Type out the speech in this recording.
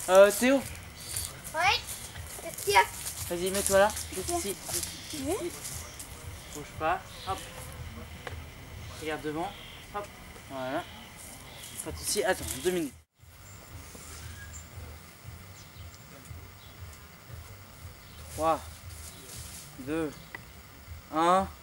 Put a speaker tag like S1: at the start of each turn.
S1: Théo,
S2: Ouais. Qu'est-ce qu'il y a?
S1: vas-y, mets-toi là. Juste ici.
S2: Oui.
S1: Bouge pas. Hop. Regarde devant. Hop. Voilà. Pas de soucis. Attends, 2 minutes. 3, 2, 1.